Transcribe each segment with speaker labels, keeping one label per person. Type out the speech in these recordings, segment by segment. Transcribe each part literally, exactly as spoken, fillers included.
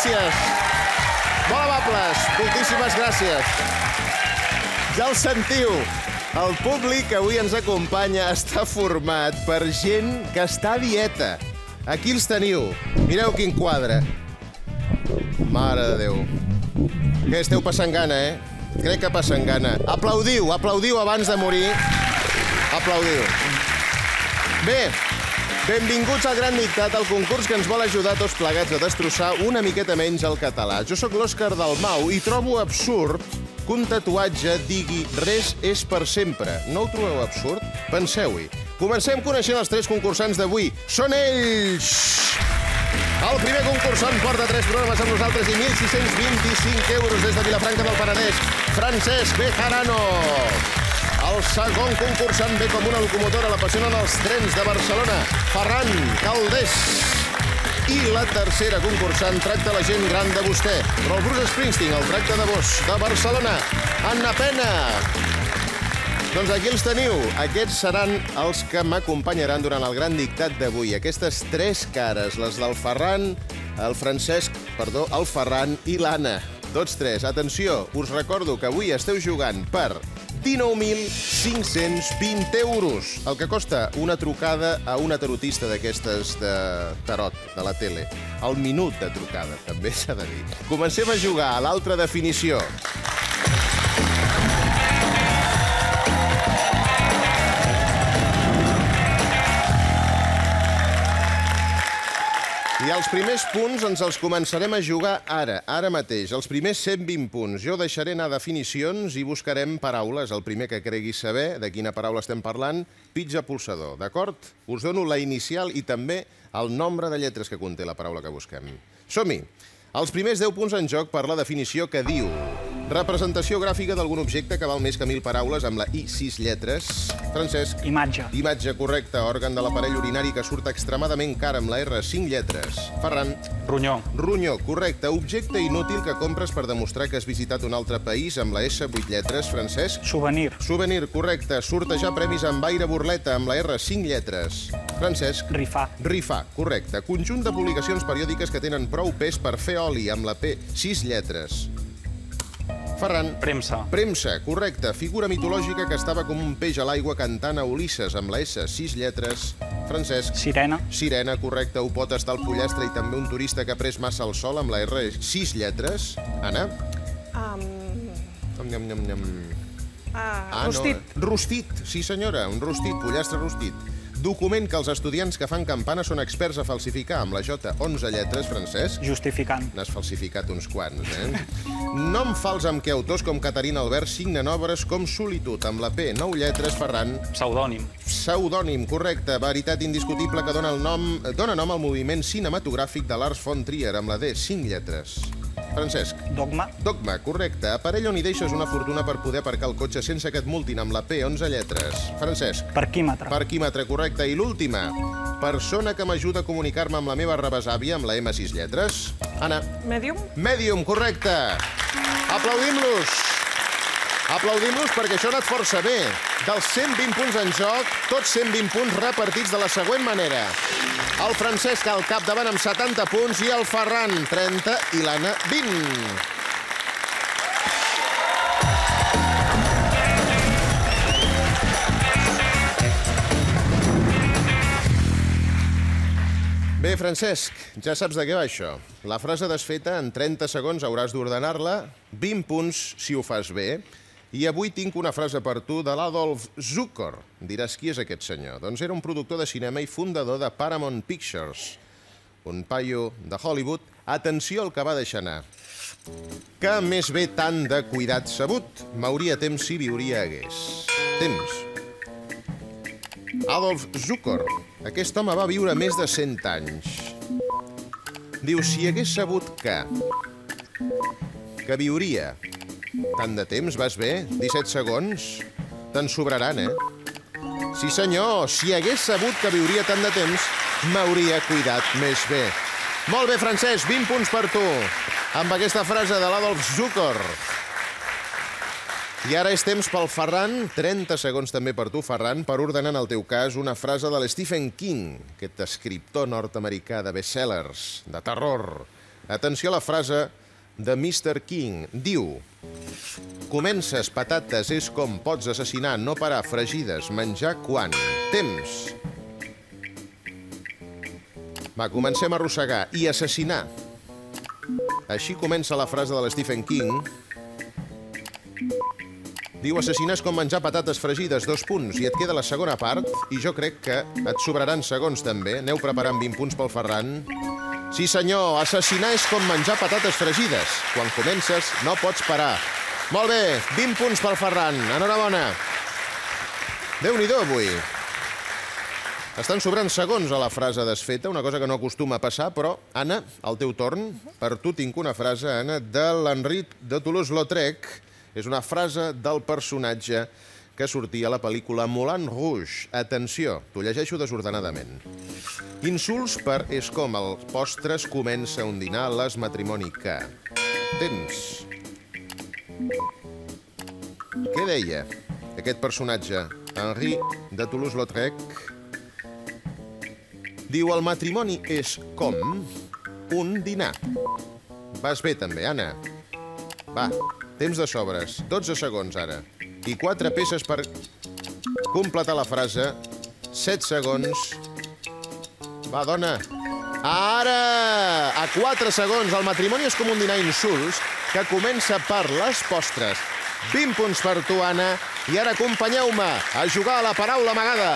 Speaker 1: gràcies. Molt amables, moltíssimes gràcies. Ja el sentiu. El públic que avui ens acompanya està format per gent que està a dieta. Aquí els teniu. Mireu quin quadre. Mare de Déu. Què, esteu passant gana, eh? Crec que passen gana. Aplaudiu, aplaudiu abans de morir. Aplaudiu. Bé, benvinguts al Gran Dictat, el concurs que ens vol ajudar tots plegats a destrossar una miqueta menys el català. Jo sóc l'Òscar Dalmau i trobo absurd que un tatuatge digui res és per sempre. No ho trobeu absurd? Penseu-hi. Comencem coneixent els tres concursants d'avui. Són ells! El primer concursant porta tres programes amb nosaltres i mil sis-cents vint-i-cinc euros des de Vilafranca del Penedès. Francesc Bejarano. El segon concursant ve com una locomotora, l'apassionen els trens de Barcelona. Ferran Caldés. I la tercera concursant tracta la gent gran de vostè. Però el Bruce Springsteen el tracta de vos, de Barcelona. Anna Pena. Doncs aquí els teniu. Aquests seran els que m'acompanyaran durant el Gran Dictat d'avui. Aquestes tres cares, les del Ferran, el Francesc, perdó, el Ferran i l'Anna. Tots tres. Atenció, us recordo que avui esteu jugant per dinou mil cinc-cents vint euros, el que costa una trucada a una tarotista d'aquestes de tarot, de la tele. El minut de trucada, també s'ha de dir. Comencem a jugar a l'altra definició. I els primers punts ens els començarem a jugar ara, ara mateix. Els primers cent vint punts. Jo deixaré anar definicions i buscarem paraules. El primer que cregui saber de quina paraula estem parlant, pitja pulsador, d'acord? Us dono la inicial i també el nombre de lletres que conté la paraula que busquem. Som-hi! Els primers deu punts en joc per la definició que diu representació gràfica d'algun objecte que val més que mil paraules amb la I sis lletres. Francesc.
Speaker 2: Imatge.
Speaker 1: Imatge, correcte. Òrgan de l'aparell urinari que surt extremadament car amb la R cinc lletres. Ferran.
Speaker 2: Ronyó.
Speaker 1: Ronyó, correcte. Objecte inútil que compres per demostrar que has visitat un altre país amb la S vuit lletres. Francesc.
Speaker 2: Souvenir.
Speaker 1: Souvenir, correcte. Sortejar premis amb aire burleta amb la R cinc lletres. Francesc.
Speaker 2: Rifar.
Speaker 1: Rifar, correcte. Conjunt de publicacions periòdiques que tenen prou pes per fer oli amb la P sis lletres. Ferran.
Speaker 2: Premsa.
Speaker 1: Premsa, correcte. Figura mitològica que estava com un peix a l'aigua cantant a Ulisses amb la S sis lletres. Francesc.
Speaker 2: Sirena.
Speaker 1: Sirena, correcte. Ho pot estar el pollastre i també un turista que ha pres massa el sol amb la R sis lletres. Anna.
Speaker 3: Um...
Speaker 1: Nyam, nyam, nyam.
Speaker 3: Uh,
Speaker 1: Ah,
Speaker 3: rostit.
Speaker 1: no. Rostit, sí senyora, un rostit, pollastre rostit. Document que els estudiants que fan campana són experts a falsificar amb la J onze lletres, Francesc.
Speaker 2: Justificant.
Speaker 1: N'has falsificat uns quants, eh? Nom fals amb què autors com Caterina Albert signen obres com Solitud, amb la P nou lletres, Ferran.
Speaker 2: Pseudònim.
Speaker 1: Pseudònim, correcte. Veritat indiscutible que dona, el nom, dona nom al moviment cinematogràfic de Lars von Trier, amb la D cinc lletres. Francesc.
Speaker 2: Dogma.
Speaker 1: Dogma, correcte. Aparell on hi deixes una fortuna per poder aparcar el cotxe sense que et multin amb la P onze lletres. Francesc.
Speaker 2: Parquímetre.
Speaker 1: Parquímetre, correcte. I l'última. Persona que m'ajuda a comunicar-me amb la meva rebesàvia amb la M sis lletres. Anna.
Speaker 3: Medium.
Speaker 1: Medium, correcte. Aplaudim-los. Aplaudim-los perquè això ha anat força bé. Dels cent vint punts en joc, tots cent vint punts repartits de la següent manera. El Francesc al capdavant amb setanta punts i el Ferran trenta i l'Anna vint. Bé, Francesc, ja saps de què va això. La frase desfeta, en trenta segons hauràs d'ordenar-la, vint punts si ho fas bé. I avui tinc una frase per tu de l'Adolf Zukor. Diràs, qui és aquest senyor? Doncs era un productor de cinema i fundador de Paramount Pictures. Un paio de Hollywood. Atenció al que va deixar anar. Que més bé tant de cuidat sabut. M'hauria temps si viuria hagués. Temps. Adolf Zukor. Aquest home va viure més de cent anys. Diu, si hagués sabut que... que viuria... Tant de temps, vas bé? disset segons? Te'n sobraran, eh? Sí, senyor, si hagués sabut que viuria tant de temps, m'hauria cuidat més bé. Molt bé, Francesc, vint punts per tu. Amb aquesta frase de l'Adolf Zukor. I ara és temps pel Ferran, trenta segons també per tu, Ferran, per ordenar en el teu cas una frase de l'Stephen King, aquest escriptor nord-americà de bestsellers, de terror. Atenció a la frase de mister King. Diu: comences patates és com pots assassinar, no parar, fregides, menjar quan? Temps. Va, comencem a arrossegar. I assassinar. Així comença la frase de l'Stephen King. Diu, assassinar és com menjar patates fregides, dos punts, i et queda la segona part, i jo crec que et sobraran segons també. Aneu preparant vint punts pel Ferran. Sí, senyor, assassinar és com menjar patates fregides. Quan comences, no pots parar. Molt bé, vint punts pel Ferran. Enhorabona. Déu-n'hi-do, avui. Estan sobrant segons a la frase desfeta, una cosa que no acostuma a passar, però, Anna, al teu torn, per tu tinc una frase, Anna, de l'Henri de Toulouse-Lautrec. És una frase del personatge que sortia a la pel·lícula Moulin Rouge. Atenció, t'ho llegeixo desordenadament. Insults per és com els postres comença un dinar, les matrimoni que... Temps. Què deia aquest personatge, Henri de Toulouse-Lautrec? Diu, el matrimoni és com un dinar. Vas bé, també, Anna. Va, temps de sobres. dotze segons, ara. I quatre peces per completar la frase. set segons. Va, dona. Ara! A quatre segons. El matrimoni és com un dinar insults que comença per les postres. vint punts per tu, Anna. I ara acompanyeu-me a jugar a la paraula amagada.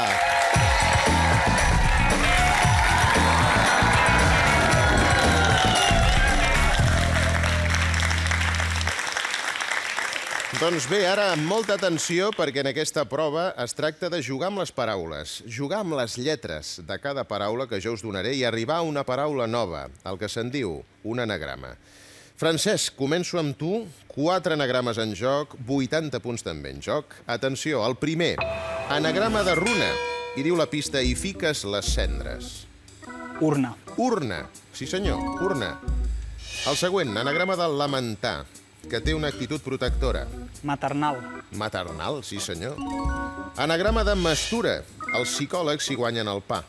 Speaker 1: Doncs bé, ara amb molta atenció, perquè en aquesta prova es tracta de jugar amb les paraules, jugar amb les lletres de cada paraula que jo us donaré i arribar a una paraula nova, el que se'n diu un anagrama. Francesc, començo amb tu, quatre anagrames en joc, vuitanta punts també en joc. Atenció, el primer, anagrama de runa, i diu la pista, hi fiques les cendres.
Speaker 2: Urna.
Speaker 1: Urna, sí senyor, urna. El següent, anagrama de lamentar, que té una actitud protectora.
Speaker 2: Maternal.
Speaker 1: Maternal, sí senyor. Anagrama de mestura. Els psicòlegs s'hi guanyen el pa.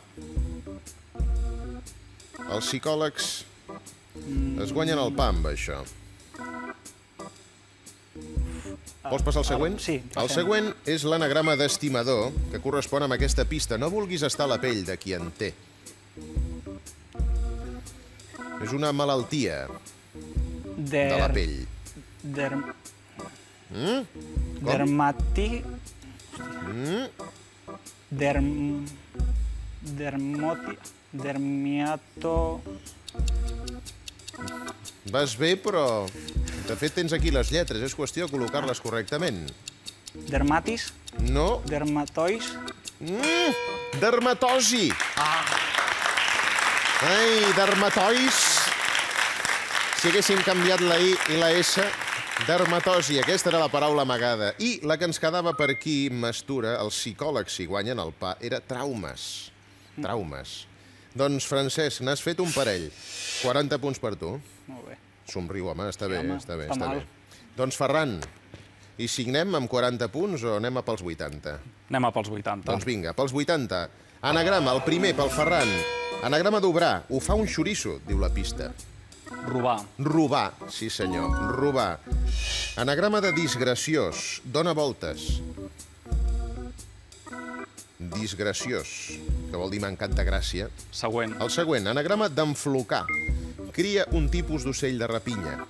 Speaker 1: Els psicòlegs es guanyen el pa amb això. Vols passar al següent?
Speaker 2: Sí.
Speaker 1: El següent és l'anagrama d'estimador, que correspon amb aquesta pista. No vulguis estar a la pell de qui en té. És una malaltia de la pell.
Speaker 2: Derm...
Speaker 1: Mm?
Speaker 2: Dermati...
Speaker 1: Mm?
Speaker 2: Derm... Dermoti... Dermiato...
Speaker 1: Vas bé, però... De fet, tens aquí les lletres. És qüestió de col·locar-les correctament.
Speaker 2: Dermatis?
Speaker 1: No.
Speaker 2: Dermatois?
Speaker 1: Mm! Dermatosi! Ah. Ai, dermatois! Si haguéssim canviat la I i la S... Dermatosi, aquesta era la paraula amagada. I la que ens quedava per aquí, mestura, els psicòlegs s'hi guanyen el pa, era traumes. Traumes. Doncs, Francesc, n'has fet un parell. quaranta punts per tu.
Speaker 2: Molt bé.
Speaker 1: Somriu, home, està bé,
Speaker 2: home,
Speaker 1: està bé,
Speaker 2: està
Speaker 1: està
Speaker 2: mal.
Speaker 1: bé. Doncs, Ferran, hi signem amb quaranta punts o anem a pels vuitanta?
Speaker 3: Anem a pels vuitanta.
Speaker 1: Doncs vinga, pels vuitanta. Anagrama, el primer, pel Ferran. Anagrama d'obrar, ho fa un xoriço, diu la pista.
Speaker 3: Robar.
Speaker 1: Robar, sí senyor, robar. Anagrama de disgraciós, dona voltes. Disgraciós, que vol dir mancat de gràcia.
Speaker 3: Següent.
Speaker 1: El següent, anagrama d'enflocar. Cria un tipus d'ocell de rapinya.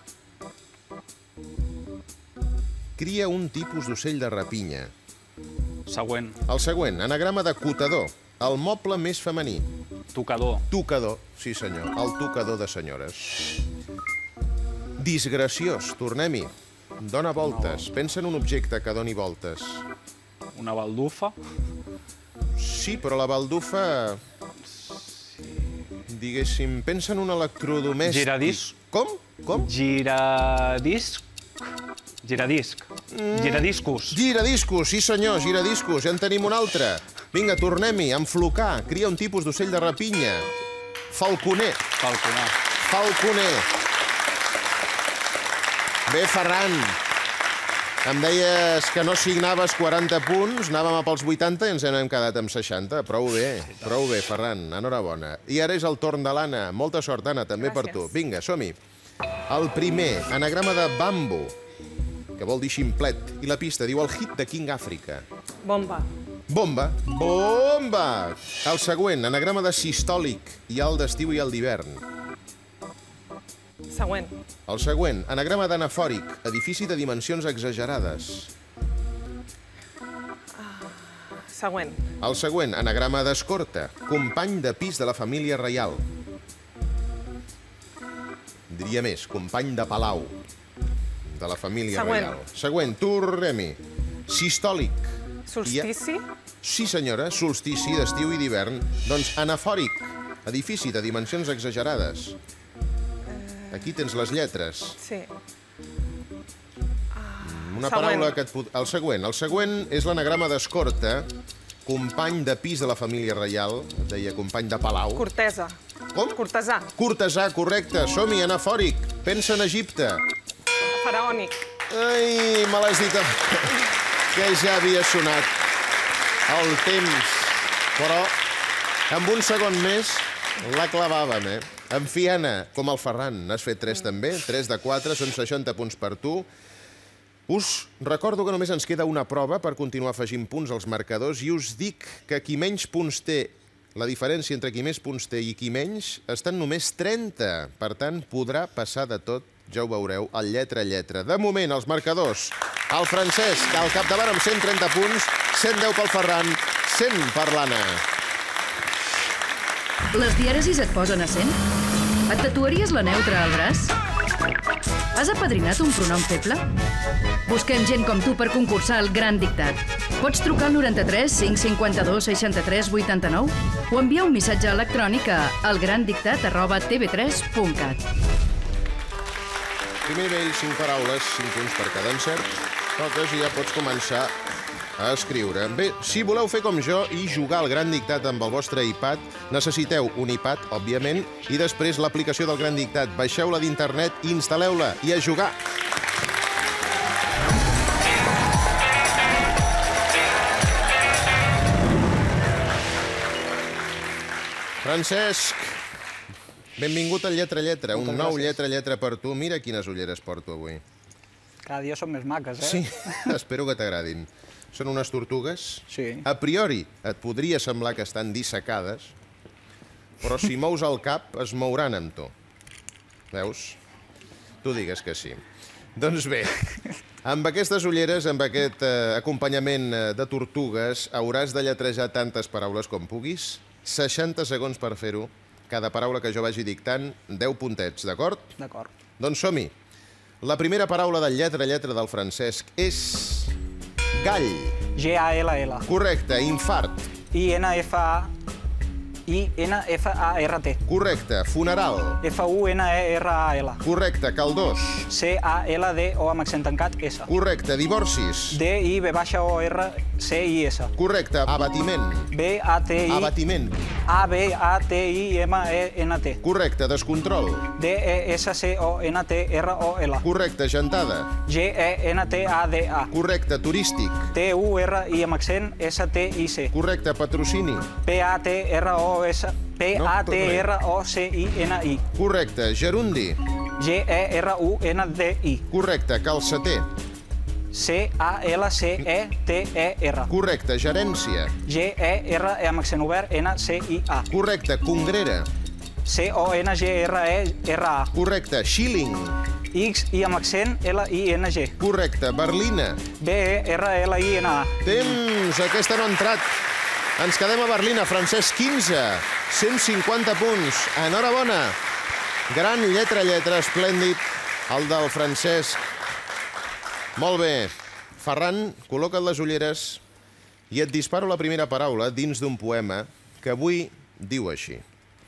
Speaker 1: Cria un tipus d'ocell de rapinya.
Speaker 3: Següent.
Speaker 1: El següent, anagrama de cotador. El moble més femení.
Speaker 3: Tocador.
Speaker 1: Tocador, sí senyor, el tocador de senyores. Disgraciós, tornem-hi. Dona voltes. Pensa en un objecte que doni voltes.
Speaker 3: Una baldufa.
Speaker 1: Sí, però la baldufa... Diguéssim, pensa en un electrodomèstic.
Speaker 3: Giradisc.
Speaker 1: Com? Com?
Speaker 3: Giradisc. Giradisc. Giradiscos.
Speaker 1: Giradiscos, sí senyor, giradiscos. Ja en tenim un altre. Vinga, tornem-hi. Enflocar. Cria un tipus d'ocell de rapinya. Falconer.
Speaker 3: Falconer.
Speaker 1: Falconer. Bé, Ferran. Em deies que no signaves quaranta punts, anàvem a pels vuitanta i ens hem quedat amb seixanta. Prou bé, prou bé, Ferran, enhorabona. I ara és el torn de l'Anna. Molta sort, Anna, també per tu. Vinga, som-hi. El primer, anagrama de bambu, que vol dir ximplet. I la pista diu el hit de King Africa.
Speaker 4: Bomba.
Speaker 1: Bomba. Bomba! El següent, anagrama de sistòlic. Hi ha el d'estiu i el d'hivern.
Speaker 4: Següent.
Speaker 1: El següent, anagrama d'anafòric, edifici de dimensions exagerades.
Speaker 4: Següent.
Speaker 1: El següent, anagrama d'escorta, company de pis de la família reial. Diria més, company de palau de la família
Speaker 4: Següent.
Speaker 1: reial. Següent, tornem-hi. Sistòlic.
Speaker 4: Solstici.
Speaker 1: Sí, senyora, solstici d'estiu i d'hivern. Doncs anafòric, edifici de dimensions exagerades. Aquí tens les lletres.
Speaker 4: Sí.
Speaker 1: Una
Speaker 4: Següent.
Speaker 1: paraula que et pot... El següent. El següent és l'anagrama d'escorta, company de pis de la família reial, et deia company de palau.
Speaker 4: Cortesa.
Speaker 1: Com?
Speaker 4: Cortesà.
Speaker 1: Cortesà, correcte. Som-hi, anafòric. Pensa en Egipte.
Speaker 4: Faraònic.
Speaker 1: Ai, me l'has dit que ja havia sonat el temps. Però amb un segon més la clavàvem, eh? En fi, Anna, com el Ferran, n'has fet tres també. tres de quatre, són seixanta punts per tu. Us recordo que només ens queda una prova per continuar afegint punts als marcadors i us dic que qui menys punts té, la diferència entre qui més punts té i qui menys, estan només trenta. Per tant, podrà passar de tot, ja ho veureu, al lletra a lletra. De moment, els marcadors. El Francesc, al capdavant amb cent trenta punts, cent deu pel Ferran, cent per l'Anna.
Speaker 5: Les dièresis et posen a cent? Et tatuaries la neutra al braç? Has apadrinat un pronom feble? Busquem gent com tu per concursar al Gran Dictat. Pots trucar al noranta-tres cinc cinquanta-dos seixanta-tres vuitanta-nou o enviar un missatge electrònic a elgrandictat arroba t v tres punt cat.
Speaker 1: Primer nivell, cinc paraules, cinc punts per cada encert. Toques i ja pots començar a escriure. Bé, si voleu fer com jo i jugar al Gran Dictat amb el vostre iPad, necessiteu un iPad, òbviament, i després l'aplicació del Gran Dictat. Baixeu-la d'internet i instal·leu-la i a jugar. Francesc, benvingut al Lletra Lletra, un nou Lletra Lletra per tu. Mira quines ulleres porto avui.
Speaker 2: Cada dia són més maques, eh?
Speaker 1: Sí, espero que t'agradin. Són unes tortugues.
Speaker 2: Sí.
Speaker 1: A priori et podria semblar que estan dissecades, però si mous el cap es mouran amb tu. Veus? Tu digues que sí. Doncs bé, amb aquestes ulleres, amb aquest eh, acompanyament de tortugues, hauràs de lletrejar tantes paraules com puguis. seixanta segons per fer-ho. Cada paraula que jo vagi dictant, deu puntets, d'acord?
Speaker 2: D'acord.
Speaker 1: Doncs som-hi. La primera paraula del lletra a lletra del Francesc és... gall.
Speaker 2: G A L L.
Speaker 1: Correcte. Infart.
Speaker 2: I N F A I N F A R T.
Speaker 1: Correcte. Funeral.
Speaker 2: F U N E R A L.
Speaker 1: Correcte. Caldós.
Speaker 2: C A L D O amb accent tancat S.
Speaker 1: Correcte. Divorcis.
Speaker 2: D I B baixa O R C I S.
Speaker 1: Correcte. Abatiment.
Speaker 2: B A T I
Speaker 1: Abatiment.
Speaker 2: A B A T I M E N T.
Speaker 1: Correcte. Descontrol.
Speaker 2: D E S C O N T R O L.
Speaker 1: Correcte. Gentada.
Speaker 2: G E N T A D A.
Speaker 1: Correcte. Turístic.
Speaker 2: T U R I amb accent S T I C.
Speaker 1: Correcte. Patrocini.
Speaker 2: P A T R O S P A T R O C I N I.
Speaker 1: Correcte. Gerundi.
Speaker 2: G E R U N D I.
Speaker 1: Correcte. Calceter.
Speaker 2: C A L C E T E R.
Speaker 1: Correcte. Gerència.
Speaker 2: G E R E amb accent obert N C I A.
Speaker 1: Correcte. Congrera.
Speaker 2: C O N G R E R A.
Speaker 1: Correcte. Shilling.
Speaker 2: X I amb accent L I N G.
Speaker 1: Correcte. Berlina.
Speaker 2: B E R L I N A.
Speaker 1: Temps. Aquesta no ha entrat. Ens quedem a Berlina. Francesc, quinze. cent cinquanta punts. Enhorabona. Gran lletra, lletra, esplèndid. El del Francesc. Molt bé. Ferran, col·loca't les ulleres i et disparo la primera paraula dins d'un poema que avui diu així.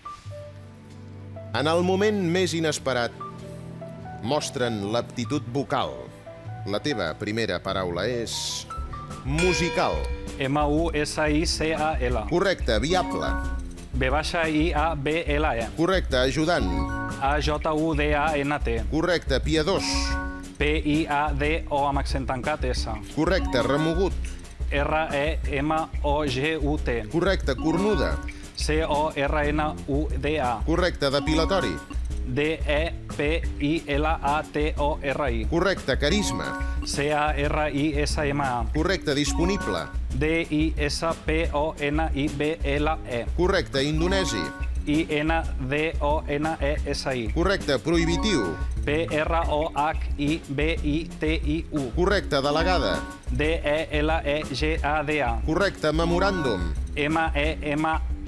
Speaker 1: En el moment més inesperat mostren l'aptitud vocal. La teva primera paraula és musical.
Speaker 3: M U S I C A L.
Speaker 1: Correcte, viable.
Speaker 3: B baixa I A B L E.
Speaker 1: Correcte, ajudant.
Speaker 3: A J U D A N T.
Speaker 1: Correcte, piadós.
Speaker 3: P I A D O amb accent tancat, S.
Speaker 1: Correcte. Remogut.
Speaker 3: R E M O G U T.
Speaker 1: Correcte. Cornuda.
Speaker 3: C O R N U D A.
Speaker 1: Correcte. Depilatori.
Speaker 3: D E P I L A T O R I.
Speaker 1: Correcte. Carisma.
Speaker 3: C A R I S M A.
Speaker 1: Correcte. Disponible.
Speaker 3: D I S P O N I B L E.
Speaker 1: Correcte. Indonesi.
Speaker 3: I N D O N E S I.
Speaker 1: Correcte. Prohibitiu.
Speaker 3: P R O H I B I T I U.
Speaker 1: Correcte. Delegada.
Speaker 3: D E L E G A D A.
Speaker 1: Correcte. Memoràndum.
Speaker 3: M E M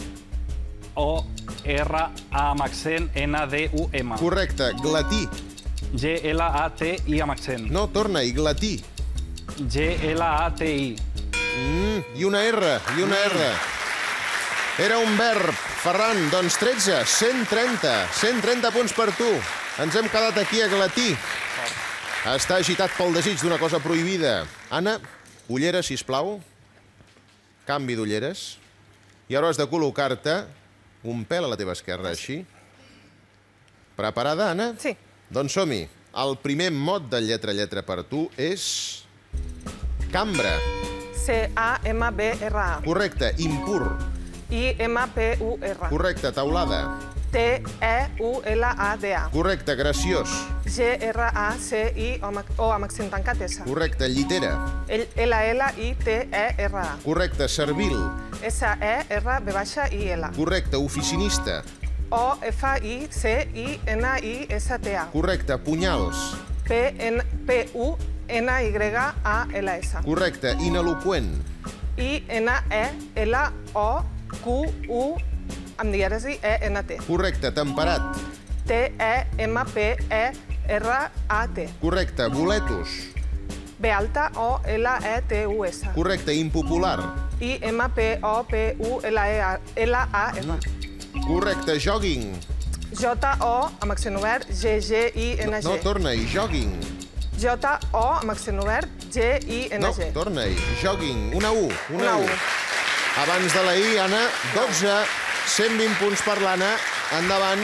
Speaker 3: O R A amb accent N D U M.
Speaker 1: Correcte. Glatí.
Speaker 3: G L A T I amb accent.
Speaker 1: No, torna-hi. Glatí.
Speaker 3: G L A T I.
Speaker 1: Mm, I una R, i una R. Era un verb. Ferran, doncs tretze, cent trenta. cent trenta punts per tu. Ens hem quedat aquí a Glatí. Està agitat pel desig d'una cosa prohibida. Anna, ulleres, sisplau. Canvi d'ulleres. I ara has de col·locar-te un pèl a la teva esquerra, així. Preparada, Anna?
Speaker 4: Sí.
Speaker 1: Doncs som-hi. El primer mot de lletra-lletra per tu és... cambra.
Speaker 4: C A M B R A.
Speaker 1: Correcte. Impur.
Speaker 4: I M P U R.
Speaker 1: Correcte. Taulada.
Speaker 4: T E U L A D A.
Speaker 1: Correcte. Graciós.
Speaker 4: G R A C I O amb accent tancat S.
Speaker 1: Correcte. Llitera.
Speaker 4: L L I T E R A.
Speaker 1: Correcte. Servil.
Speaker 4: S E R B baixa I L.
Speaker 1: Correcte. Oficinista.
Speaker 4: O F I C I N I S T A.
Speaker 1: Correcte. Punyals.
Speaker 4: P U N Y A L S.
Speaker 1: Correcte. Ineloqüent.
Speaker 4: I N E L O Q U amb dièresi E N T.
Speaker 1: Correcte. Temperat.
Speaker 4: T E M P E R A T.
Speaker 1: Correcte. Boletus.
Speaker 4: B alta O L E T U S.
Speaker 1: Correcte. Impopular.
Speaker 4: I M P O P U L L A R.
Speaker 1: Correcte. Jogging.
Speaker 4: J O amb accent obert G G I N G.
Speaker 1: No, torna-hi. Jogging.
Speaker 4: J O amb accent obert G I N
Speaker 1: No,
Speaker 4: G.
Speaker 1: torna-hi. Jogging. Una U.
Speaker 4: Una U.
Speaker 1: Abans de la I, Anna, dotze, cent vint punts per l'Anna. Endavant.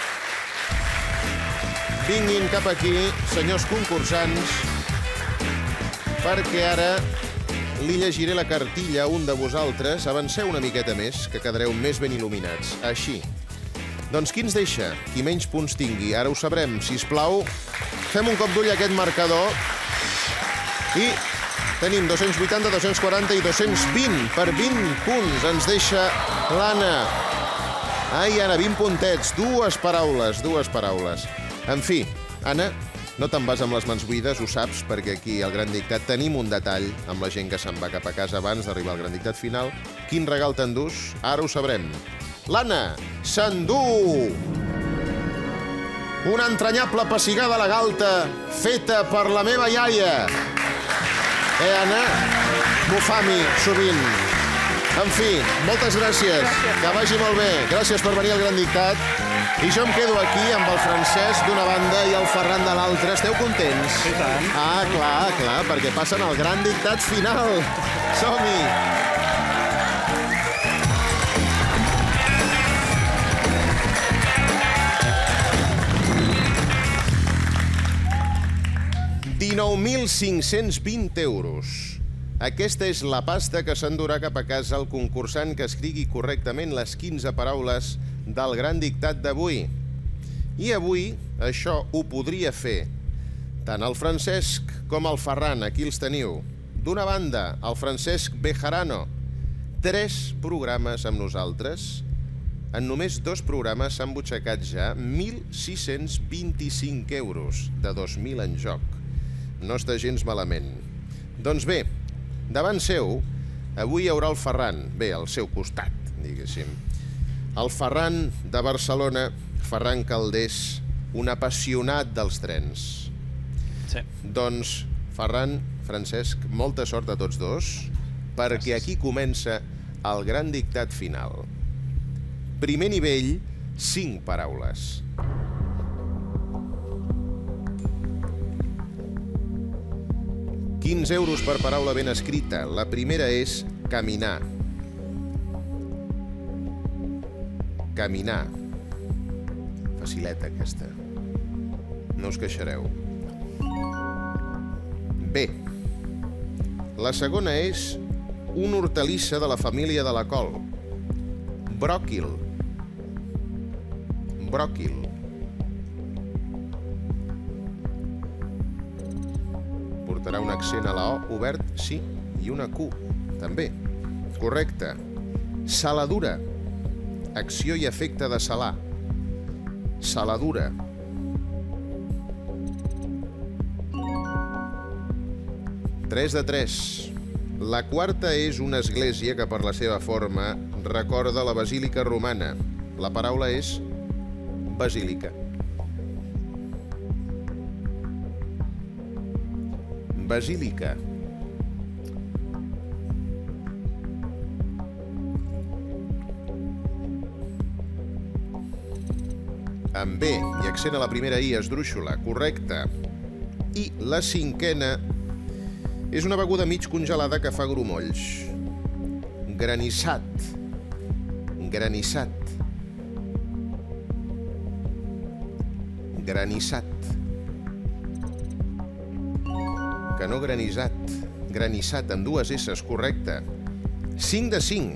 Speaker 1: Vinguin cap aquí, senyors concursants, perquè ara li llegiré la cartilla a un de vosaltres. Avanceu una miqueta més, que quedareu més ben il·luminats. Així. Doncs qui ens deixa? Qui menys punts tingui. Ara ho sabrem. Sisplau, fem un cop d'ull a aquest marcador. I tenim dos-cents vuitanta, dos-cents quaranta i dos-cents vint. Per vint punts ens deixa l'Anna. Ai, Anna, vint puntets. Dues paraules, dues paraules. En fi, Anna, no te'n vas amb les mans buides, ho saps, perquè aquí al Gran Dictat tenim un detall amb la gent que se'n va cap a casa abans d'arribar al Gran Dictat final. Quin regal t'endús? Ara ho sabrem. L'Anna s'endú una entranyable pessigada a la galta feta per la meva iaia. Eh, Anna? M'ho fa a mi, sovint. En fi, moltes gràcies.
Speaker 4: Gràcies.
Speaker 1: Que vagi molt bé. Gràcies per venir al Gran Dictat. I jo em quedo aquí amb el Francesc d'una banda i el Ferran de l'altra. Esteu contents?
Speaker 3: I tant.
Speaker 1: Ah, clar, clar, perquè passen al Gran Dictat final. Som-hi! dinou mil cinc-cents vint euros. Aquesta és la pasta que s'endurà cap a casa el concursant que escrigui correctament les quinze paraules del Gran Dictat d'avui. I avui això ho podria fer tant el Francesc com el Ferran. Aquí els teniu. D'una banda, el Francesc Bejarano. Tres programes amb nosaltres. En només dos programes s'han butxacat ja mil sis-cents vint-i-cinc euros de dos mil en joc. No està gens malament. Doncs bé, davant seu, avui hi haurà el Ferran, bé, al seu costat, diguéssim. El Ferran de Barcelona, Ferran Caldés, un apassionat dels trens.
Speaker 3: Sí.
Speaker 1: Doncs, Ferran, Francesc, molta sort a tots dos, perquè aquí comença el Gran Dictat final. Primer nivell, cinc paraules. quinze euros per paraula ben escrita. La primera és caminar. Caminar. Facileta, aquesta. No us queixareu. B. La segona és una hortalissa de la família de la col. Bròquil. Bròquil. Portarà un accent a la O obert, sí, i una Q, també. Correcte. Saladura. Acció i efecte de salar. Saladura. tres de tres. La quarta és una església que per la seva forma recorda la basílica romana. La paraula és basílica. Basílica. Amb B i accent a la primera I, esdrúixola. Correcte. I la cinquena és una beguda mig congelada que fa grumolls. Granissat. Granissat. Granissat. Que no granissat. Granissat, amb dues esses, correcte. cinc de cinc.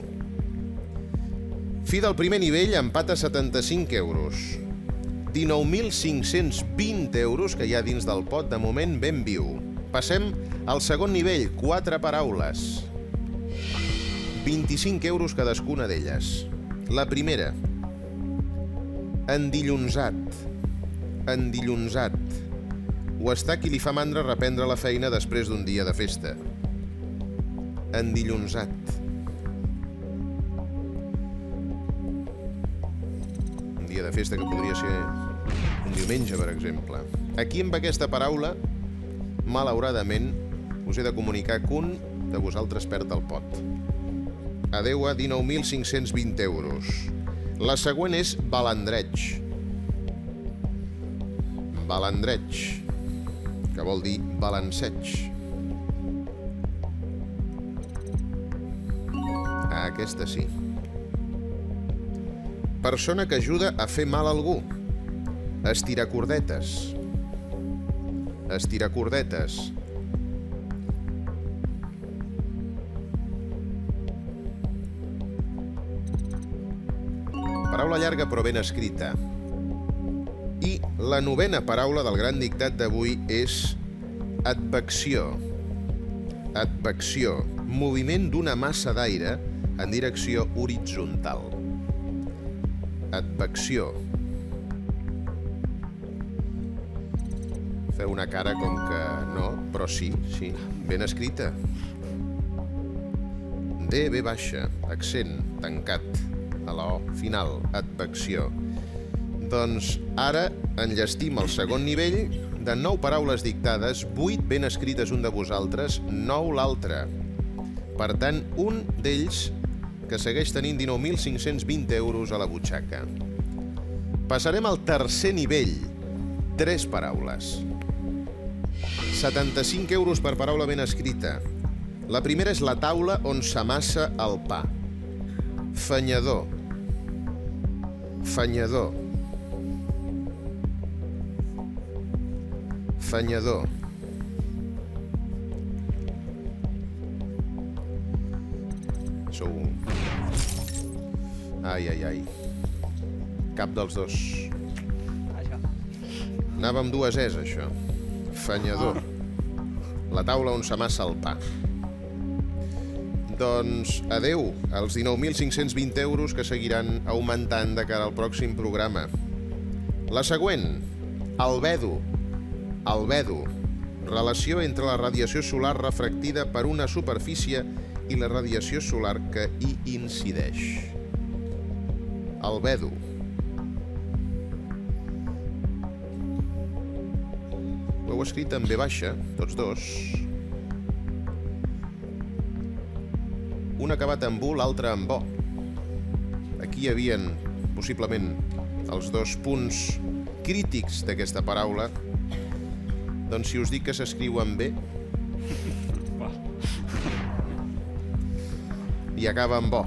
Speaker 1: Fi del primer nivell, empat a setanta-cinc euros. dinou mil cinc-cents vint euros que hi ha dins del pot, de moment ben viu. Passem al segon nivell, quatre paraules. vint-i-cinc euros cadascuna d'elles. La primera. Endillonzat. Endillonzat. Ho està qui li fa mandra reprendre la feina després d'un dia de festa. Endillonzat. Un dia de festa que podria ser un diumenge, per exemple. Aquí, amb aquesta paraula, malauradament, us he de comunicar que un de vosaltres perd el pot. Adeu a dinou mil cinc-cents vint euros. La següent és balandreig. Balandreig, que vol dir balanceig. Ah, aquesta sí. Persona que ajuda a fer mal a algú. Estiracordetes. Estiracordetes. Paraula llarga però ben escrita. I la novena paraula del gran dictat d'avui és advecció. Advecció. Moviment d'una massa d'aire en direcció horitzontal. Advecció. Feu una cara com que no, però sí, sí, ben escrita. D, B baixa, accent, tancat, a la O, final, advecció. Doncs ara enllestim el segon nivell, de nou paraules dictades, vuit ben escrites un de vosaltres, nou l'altre. Per tant, un d'ells que segueix tenint dinou mil cinc-cents vint euros a la butxaca. Passarem al tercer nivell, tres paraules. setanta-cinc euros per paraula ben escrita. La primera és la taula on s'amassa el pa. Fanyador. Fanyador. Fanyador. Sou... Ai, ai, ai. Cap dels dos. Anava amb dues es, això. Fanyador. La taula on s'amassa el pa. Doncs adeu als dinou mil cinc-cents vint euros que seguiran augmentant de cara al pròxim programa. La següent, albedo. Albedo. Relació entre la radiació solar refractida per una superfície i la radiació solar que hi incideix. Albedo. Ho heu escrit en B baixa, tots dos. Un acabat amb U, l'altre amb O. Aquí hi havia, possiblement, els dos punts crítics d'aquesta paraula. Doncs si us dic que s'escriu amb B i acaba amb O.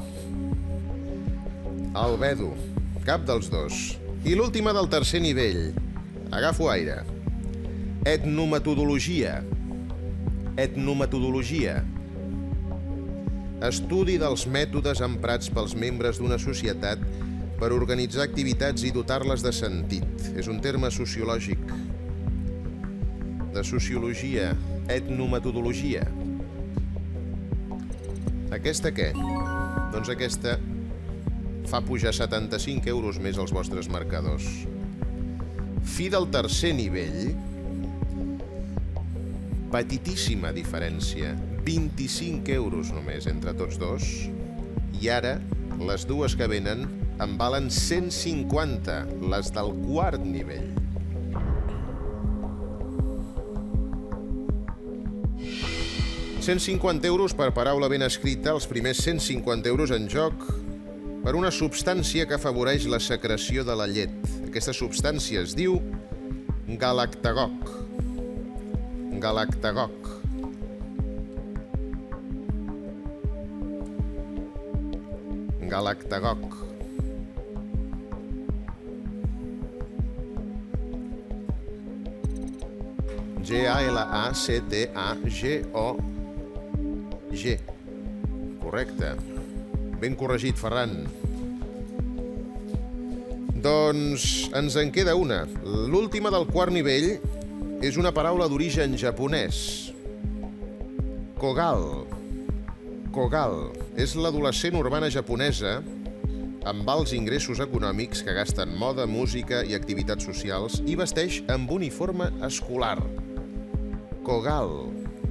Speaker 1: Albedo. Cap dels dos. I l'última del tercer nivell. Agafo aire. Etnometodologia. Etnometodologia. Estudi dels mètodes emprats pels membres d'una societat per organitzar activitats i dotar-les de sentit. És un terme sociològic. De sociologia, etnometodologia. Aquesta què? Doncs aquesta fa pujar setanta-cinc euros més als vostres marcadors. Fi del tercer nivell. Petitíssima diferència. vint-i-cinc euros només entre tots dos. I ara, les dues que venen en valen cent cinquanta, les del quart nivell. cent cinquanta euros per paraula ben escrita, els primers cent cinquanta euros en joc per una substància que afavoreix la secreció de la llet. Aquesta substància es diu galactagoc. Galactagoc. Galactagoc. G A L A C T A G O G. Correcte. Ben corregit, Ferran. Doncs ens en queda una. L'última del quart nivell és una paraula d'origen japonès. Kogal. Kogal. És l'adolescent urbana japonesa amb alts ingressos econòmics que gasta en moda, música i activitats socials i vesteix amb uniforme escolar. Kogal.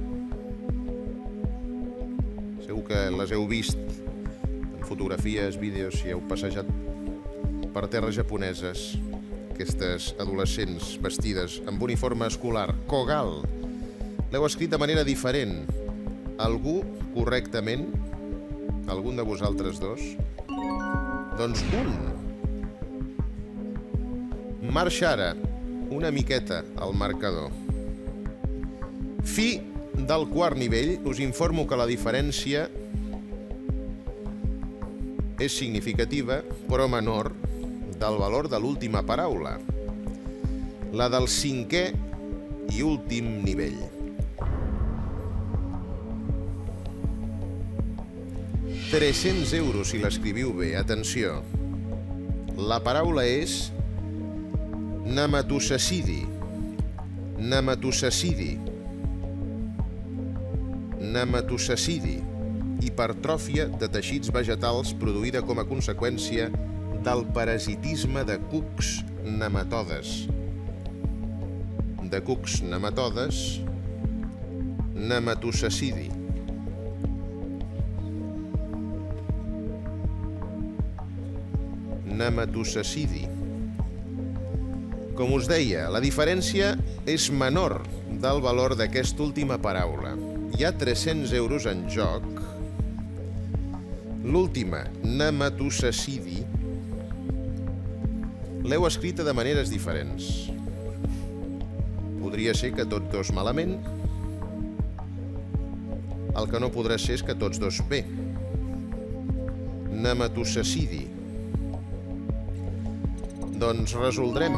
Speaker 1: Segur que les heu vist en fotografies, vídeos, si heu passejat per terres japoneses, aquestes adolescents vestides amb uniforme escolar. Kogal. L'heu escrit de manera diferent. Algú, correctament? Algun de vosaltres dos? Doncs un. Marxa ara una miqueta al marcador. Fi del quart nivell. Us informo que la diferència és significativa, però menor, del valor de l'última paraula, la del cinquè i últim nivell. tres-cents euros si l'escriviu bé. Atenció. La paraula és nematocecidi. Nematocecidi. Nematocecidi. Hipertròfia de teixits vegetals produïda com a conseqüència del parasitisme de cucs nematodes. De cucs nematodes. Nematocecidi. Nematocecidi. Com us deia, la diferència és menor del valor d'aquesta última paraula. Hi ha tres-cents euros en joc. L'última, nematocecidi, l'heu escrita de maneres diferents. Podria ser que tots dos malament. El que no podrà ser és que tots dos bé. Nematocecidi. Doncs resoldrem.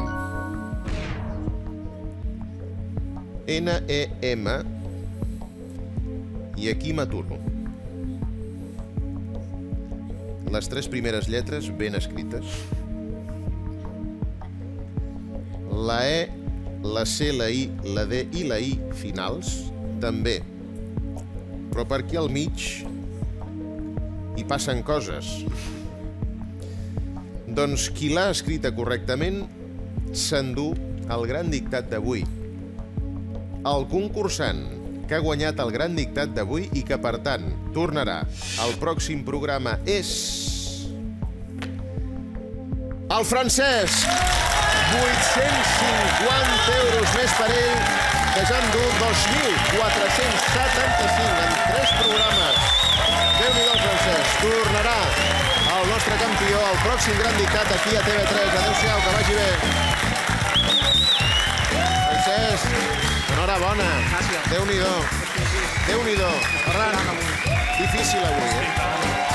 Speaker 1: N E M i aquí m'aturo. Les tres primeres lletres ben escrites. La E, la C, la I, la D i la I finals també. Però per aquí al mig hi passen coses. Doncs qui l'ha escrita correctament s'endú el gran dictat d'avui. El concursant que ha guanyat el gran dictat d'avui i que, per tant, tornarà al pròxim programa és el Francesc. vuit-cents cinquanta euros més per ell, que ja han dut dos mil quatre-cents setanta-cinc en tres programes. Déu-n'hi-do, Francesc. Tornarà el nostre campió al pròxim gran dictat aquí a T V tres. Adéu-siau, que vagi bé. Francesc, enhorabona.
Speaker 2: Gràcies.
Speaker 1: Déu-n'hi-do. Déu-n'hi-do. Ferran, difícil avui, eh?